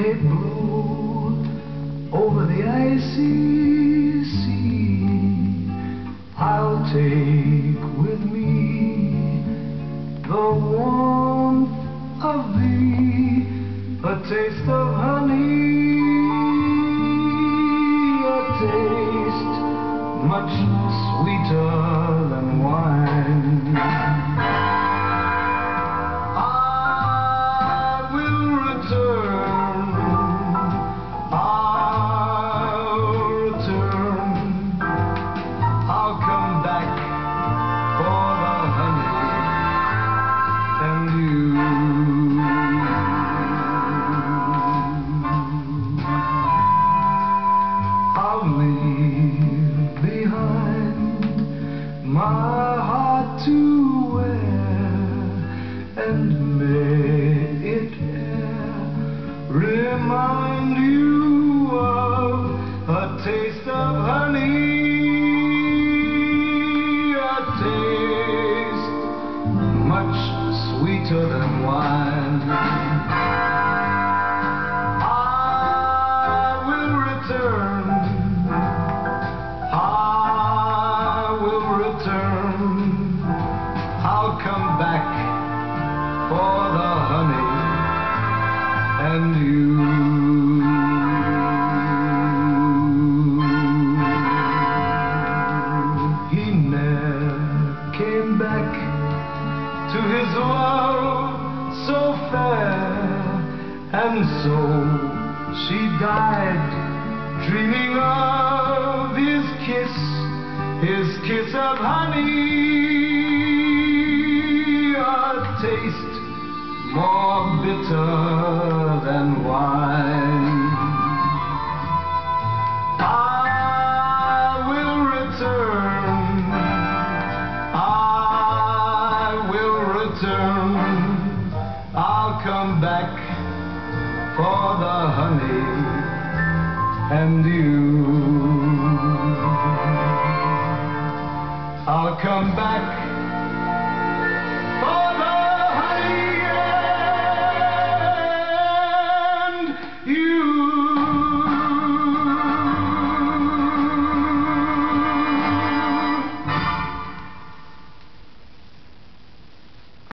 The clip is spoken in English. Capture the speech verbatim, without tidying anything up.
may blow over the icy sea, I'll take with me the warmth of thee, a taste of honey, a taste much sweeter than wine. I will return, I'll return, I'll come back for the honey and you. I'll leave behind my heart to wear, and may it e'er remind you of a taste of honey, a taste much sweeter than wine. I will return, I will return, I'll come back for the honey and you. He never came back to his love so fair, and so she died dreaming of his kiss, his kiss of honey, a taste more bitter than wine. I will return, I will return, I'll come back for the honey and you. I'll come back